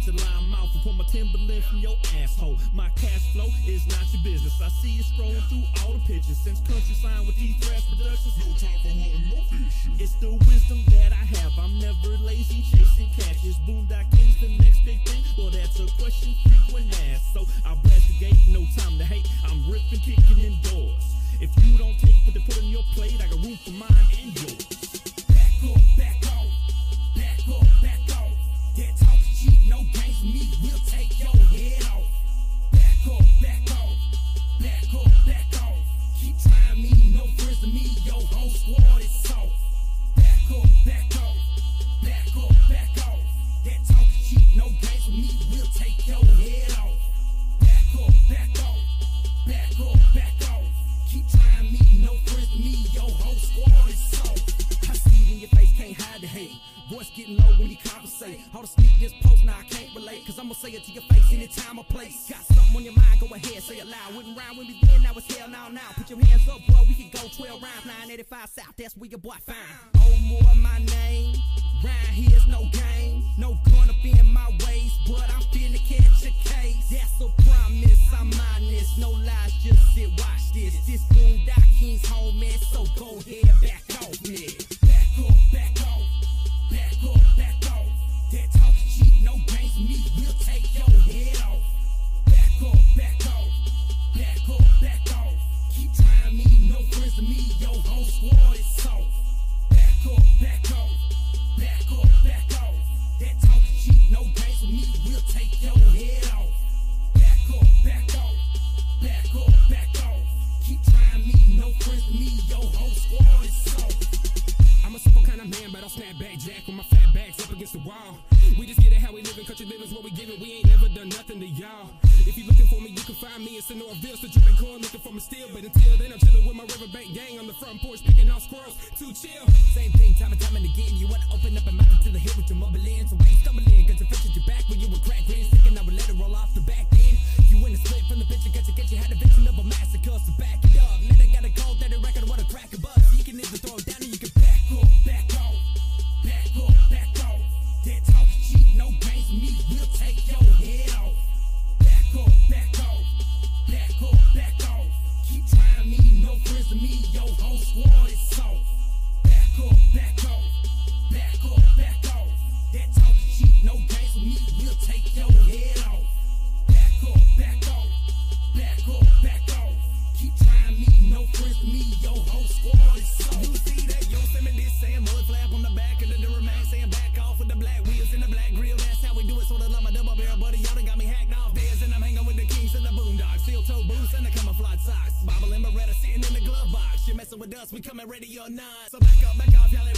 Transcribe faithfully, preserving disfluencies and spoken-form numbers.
Watch the line mouth and pull my Timberland from your asshole. My cash flow is not your business. I see you scrolling through all the pictures. Since country signed with these thrash productions, no time for hunting, no fishing. It's the wisdom that I have. I'm never lazy chasing cash. Is Boondock Kings the next big thing? Well, that's a question frequent asked. So I blast the gate, no time to hate. I'm ripping, kicking indoors. If you don't take what they put on your plate, I got room for mine and yours. Back up, back off, back up, back off. That talking cheap, no games with me, we'll take your head off. Back up, back off, back up, back off. Keep trying me, no friends to me, your whole squad is soft. Back up, back off, back up, back off. That talking cheap, no games with me, we'll take your head off. Back up, back off, back up, back off. Keep trying me, no friends to me, your whole squad is soft. I see it in your face, can't hide the hate. Voice getting low when you conversate. All the speak this post, now I can't relate. Cause I'ma say it to your face anytime or place. Got something on your mind, go ahead, say it loud. Wouldn't rhyme with me then, now it's hell now, now. Put your hands up, boy, we can go twelve rounds. nine eighty-five South, that's where your boy find. Oh, more my name. Round here's no game. No gun up in my ways, but I'm finna catch a case. That's a promise, I'm honest. No lies, just sit, watch this. This Boondock Kings homie, so go ahead, back off me. Back up, back off. Back up, back off. That talking cheap, no games with me, we'll take your head off. Back up, back off. Back up, back off. Keep trying me, no friends to me, your whole squad is soft. Back up, back off. Back up, back off. That talking cheap, no games with me, we'll take your head off. Back up, back off. Back up, back off. Keep trying me, no friends to me, your whole squad is soft. I'm a simple kind of man, but I'll snap back jack with my fat backs up against the wall. We just get it how we live in country living's what we give it. We ain't never done nothing to y'all. If you looking for me, you can find me in Sonoraville, still dripping corn, looking for me still. But until then, I'm chilling with my Riverbank gang on the front porch, picking out squirrels. Too chill. Same thing, time and time and again. You wanna open up a mouth until the hill with your mumbling. So why you stumbling? Got your fish at your back when you were crack green. Sticking, I would let it roll off the back end. You in the split from the picture, got to get you had a vision of a massacre. So back it up. Now they got a gold that they record, what a crack a buzz. You can either throw it down or you can back up, back off. Back up, back off. That talking cheap, no games with me, we'll take your head off. Back up, back off. Back up, back off. Keep trying me, no friends to me, your whole squad is soft. Back up, back off. Back up, back off. That talking cheap, no games with me, we'll take your head off. Back up, back off. Back up, back off. Keep trying me, no friends to me, your whole squad is soft. You see that Yosemite this saying mud flap on the back of the Duramax, saying back off with the black wheels and the black grill. That's how we do it. So the lumber double barrel, buddy, y'all done got me hacked off days, and I'm hanging with the kings and the boondocks, steel toe boots and the camouflage socks, Bible and Beretta sitting in the glove box. You're messing with us, we coming ready or not. So back up, back off, y'all.